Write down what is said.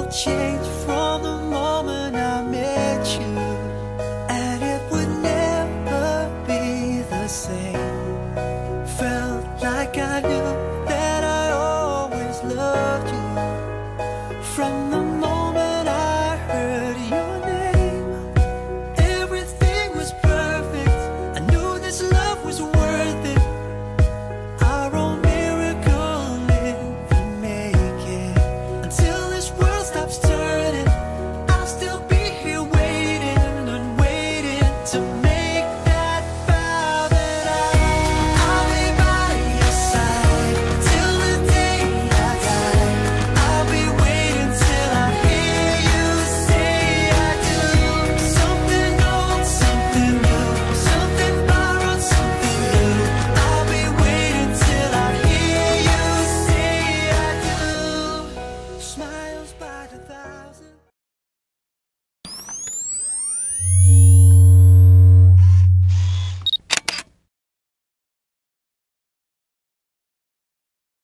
changed from the moment I met you, and it would never be the same. Felt like I knew that I always loved you. From the moment I heard your name, everything was perfect. I knew this love was worth it. Our own miracle in the making. Until this world stops turning, I'll still be here waiting and waiting to make that vow that I'll be by your side till the day I die. I'll be waiting till I hear you say I do. Something old, something new, something borrowed, something new. I'll be waiting till I hear you say I do. Smiles by the thousand.